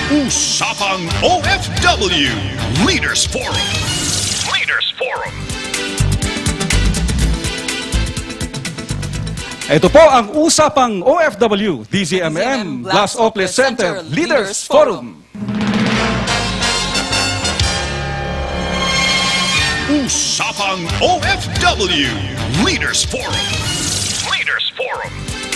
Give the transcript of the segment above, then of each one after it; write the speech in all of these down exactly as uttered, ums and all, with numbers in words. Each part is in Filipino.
Usapang O F W Leaders Forum. Leaders Forum. Ito po ang Usapang O F W D Z M M Blas Ople Center Leaders Forum. Usapang O F W Leaders Forum. Leaders Forum.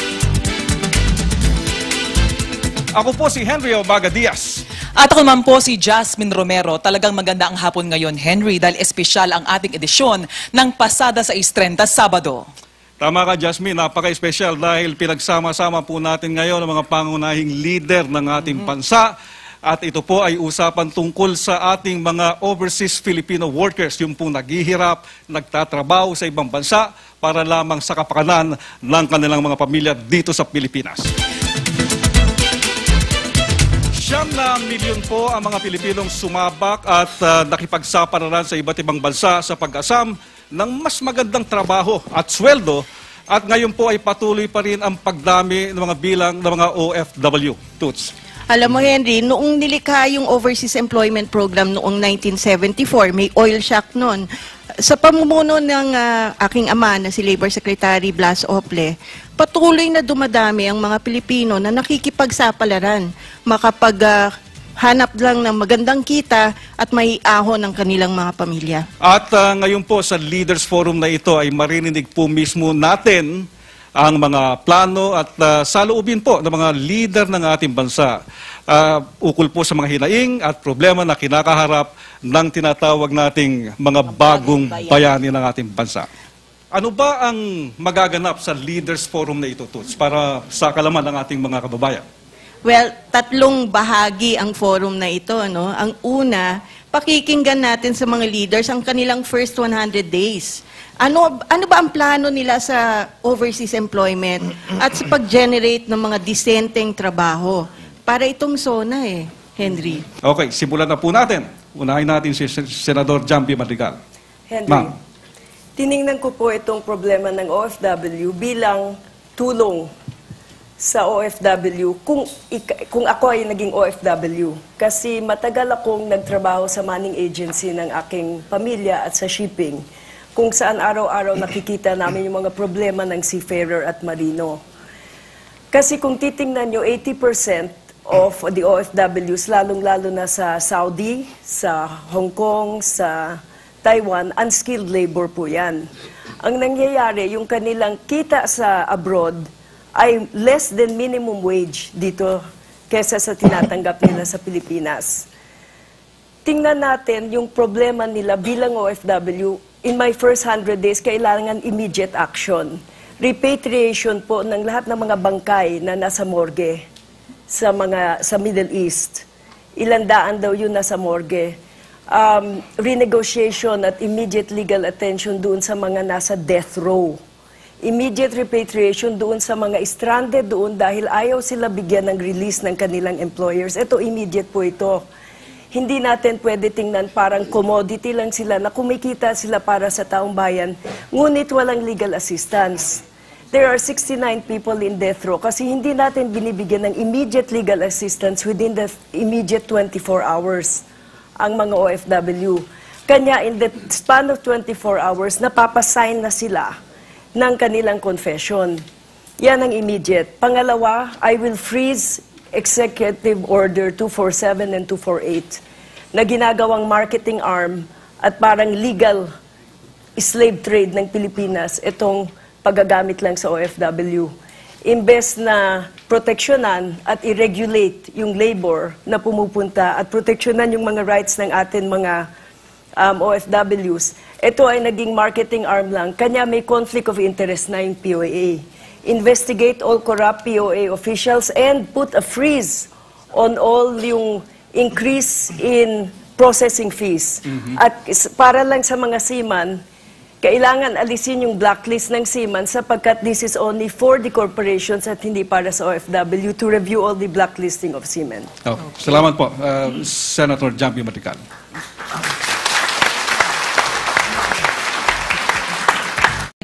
Ako po si Henry Obaga Diaz. At ako naman po si Jasmine Romero. Talagang maganda ang hapon ngayon, Henry, dahil espesyal ang ating edisyon ng Pasada sa Istrenta Sabado. Tama ka, Jasmine. Napaka-espesyal dahil pinagsama-sama po natin ngayon ang mga pangunahing leader ng ating mm-hmm. bansa. At ito po ay usapan tungkol sa ating mga overseas Filipino workers, yung po naghihirap, nagtatrabaho sa ibang bansa para lamang sa kapakanan ng kanilang mga pamilya dito sa Pilipinas. Siyam na milyon po ang mga Pilipinong sumabak at uh, nakipagsapalaran sa iba't ibang bansa sa pag-asam ng mas magandang trabaho at sweldo, at ngayon po ay patuloy pa rin ang pagdami ng mga bilang ng mga O F W. Toots. Alam mo, Henry, noong nilikha yung Overseas Employment Program noong nineteen seventy-four, may oil shock noon. Sa pamumuno ng uh, aking ama na si Labor Secretary Blas Ople, patuloy na dumadami ang mga Pilipino na nakikipagsapalaran, makapaghanap uh, lang ng magandang kita at may ahon ng kanilang mga pamilya. At uh, ngayon po sa Leaders Forum na ito ay maririnig po mismo natin ang mga plano at uh, saloobin po ng mga leader ng ating bansa. Uh, ukol po sa mga hinaing at problema na kinakaharap ng tinatawag nating mga bagong bayani ng ating bansa. Ano ba ang magaganap sa Leaders Forum na ito, Toots, para sa kalaman ng ating mga kababayan? Well, tatlong bahagi ang forum na ito. No? Ang una, pakikinggan natin sa mga leaders ang kanilang first one hundred days. Ano, ano ba ang plano nila sa overseas employment at sa pag-generate ng mga disenteng trabaho? Para itong SONA eh, Henry. Okay, simulan na po natin. Unahin natin si Senador Jamby Madrigal. Henry, tiningnan ko po itong problema ng O F W bilang tulong sa O F W kung, kung ako ay naging O F W. Kasi matagal akong nagtrabaho sa manning agency ng aking pamilya at sa shipping, kung saan araw-araw nakikita namin yung mga problema ng seafarer at marino. Kasi kung titingnan nyo, eighty percent of the O F Ws, lalong-lalo na sa Saudi, sa Hong Kong, sa Taiwan, unskilled labor po yan. Ang nangyayari, yung kanilang kita sa abroad ay less than minimum wage dito kesa sa tinatanggap nila sa Pilipinas. Tingnan natin yung problema nila bilang O F W. In my first one hundred days, kailangan immediate action. Repatriation po ng lahat ng mga bangkay na nasa morgue sa mga sa Middle East. Ilandaan daw yun nasa morgue. Um, renegotiation at immediate legal attention doon sa mga nasa death row. Immediate repatriation doon sa mga stranded doon dahil ayaw sila bigyan ng release ng kanilang employers. Ito, immediate po ito. Hindi natin pwede tingnan parang commodity lang sila na kumikita sila para sa taong bayan, ngunit walang legal assistance. There are sixty-nine people in death row kasi hindi natin binibigyan ng immediate legal assistance within the immediate twenty-four hours ang mga O F W. Kanya in the span of twenty-four hours, napapasign na sila ng kanilang confession. Yan ang immediate. Pangalawa, I will freeze Executive Order two forty-seven and two forty-eight na ginagawang marketing arm at parang legal slave trade ng Pilipinas, itong paggagamit lang sa O F W. Imbes na proteksyonan at i-regulate yung labor na pumupunta at proteksyonan yung mga rights ng atin mga um, O F Ws, ito ay naging marketing arm lang. Kanya may conflict of interest na yung P O A. Investigate all corrupt P O A officials and put a freeze on all yung increase in processing fees. Mm-hmm. At para lang sa mga seaman, kailangan alisin yung blacklist ng seaman sapagkat this is only for the corporations at hindi para sa O F W to review all the blacklisting of seamen. Oh, okay. Salamat po, uh, Senator Jamby Madrigal.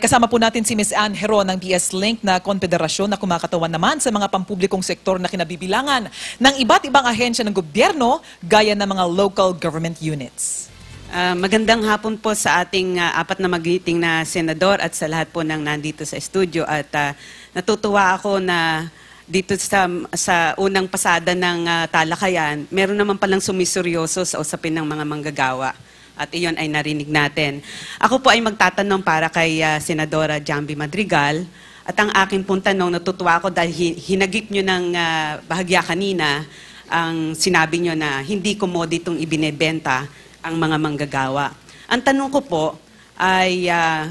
Kasama po natin si Miz Ann Heron ng B S Link na konfederasyon na kumakatawan naman sa mga pampublikong sektor na kinabibilangan ng iba't ibang ahensya ng gobyerno gaya ng mga local government units. Uh, magandang hapon po sa ating uh, apat na magiting na senador at sa lahat po ng nandito sa studio. At uh, natutuwa ako na dito sa, sa unang pasada ng uh, talakayan, meron naman palang sumiseryoso sa usapin ng mga manggagawa. At iyon ay narinig natin. Ako po ay magtatanong para kay uh, Senadora Jamby Madrigal. At ang aking pong tanong, natutuwa ako dahil hinagip nyo ng uh, bahagya kanina ang sinabi nyo na hindi komoditong ibinebenta ang mga manggagawa. Ang tanong ko po ay uh,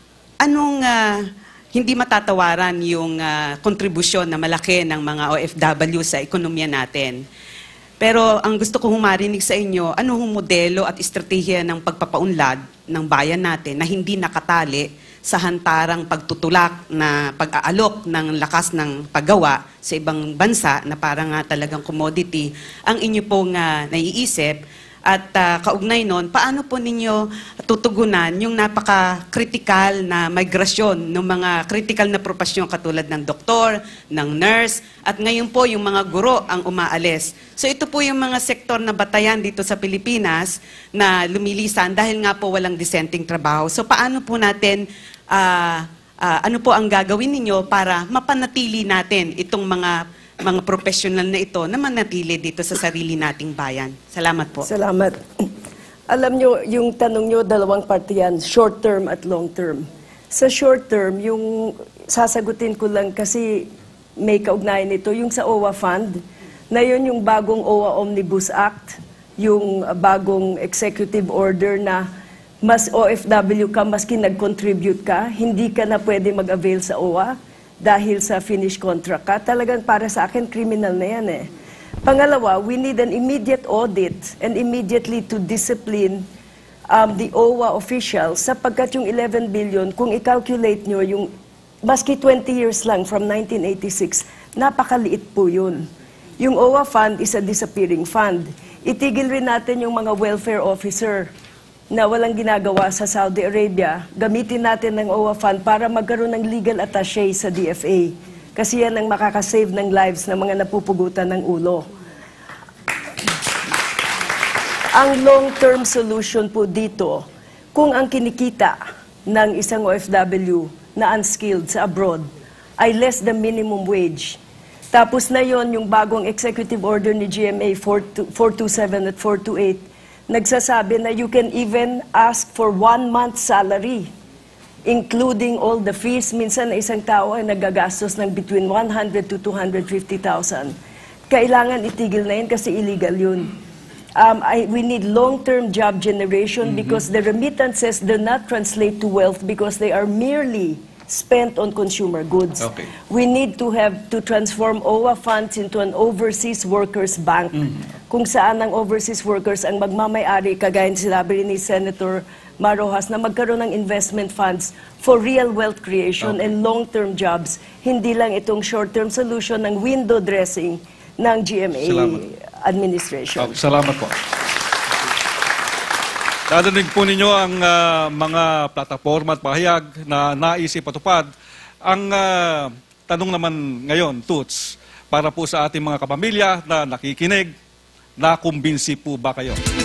anong uh, hindi matatawaran yung uh, kontribusyon na malaki ng mga O F W sa ekonomiya natin? Pero ang gusto ko humarinig sa inyo, ano hong modelo at estratehiya ng pagpapaunlad ng bayan natin na hindi nakatali sa hantarang pagtutulak na pag-aalok ng lakas ng paggawa sa ibang bansa na parang nga talagang commodity ang inyo pong uh, naiisip? At uh, kaugnay nun, paano po ninyo tutugunan yung napaka-critical na migrasyon ng mga critical na propasyon katulad ng doktor, ng nurse, at ngayon po yung mga guro ang umaalis. So ito po yung mga sektor na batayan dito sa Pilipinas na lumilisan dahil nga po walang disenteng trabaho. So paano po natin, uh, uh, ano po ang gagawin ninyo para mapanatili natin itong mga mga professional na ito na manatili dito sa sarili nating bayan. Salamat po. Salamat. Alam nyo, yung tanong nyo, dalawang parte yan, short term at long term. Sa short term, yung sasagutin ko lang kasi may kaugnayan nito, yung sa O W A Fund, na yun yung bagong O W A Omnibus Act, yung bagong executive order na mas O F W ka, maski nag-contribute ka, hindi ka na pwede mag-avail sa O W A dahil sa finished contract ka. Talagang para sa akin, criminal na yan eh. Pangalawa, we need an immediate audit and immediately to discipline um, the O W A officials sapagkat yung eleven billion, kung i-calculate nyo yung maski twenty years lang from nineteen eighty-six, napakaliit po yun. Yung O W A fund is a disappearing fund. Itigil rin natin yung mga welfare officer na walang ginagawa sa Saudi Arabia. Gamitin natin ng O W A fund para magkaroon ng legal attaché sa D F A. Kasi yan ang makakasave ng lives ng mga napupugutan ng ulo. Ang long-term solution po dito, kung ang kinikita ng isang O F W na unskilled sa abroad ay less than minimum wage, tapos na yon yung bagong executive order ni G M A four twenty-seven at four twenty-eight, nagsasabi na you can even ask for one month's salary, including all the fees. Minsan na isang tao ay nagagastos ng between one hundred to two hundred fifty thousand. Kailangan itigil na yun kasi illegal yun. Um, I, we need long-term job generation mm-hmm. because the remittances do not translate to wealth because they are merely spent on consumer goods. Okay. We need to have to transform O W A funds into an overseas workers bank. Mm-hmm. Kung saan ang overseas workers ang magmamay-ari, kagaya ng sinabi ni Senator Marojas, na magkaroon ng investment funds for real wealth creation okay. and long-term jobs. Hindi lang itong short-term solution ng window dressing ng G M A Salamat. Administration. Okay, salamat po. Narinig po ninyo ang uh, mga plataforma at pahayag na naisip patupad. Ang uh, tanong naman ngayon, Toots, para po sa ating mga kapamilya na nakikinig, nakumbinsi po ba kayo?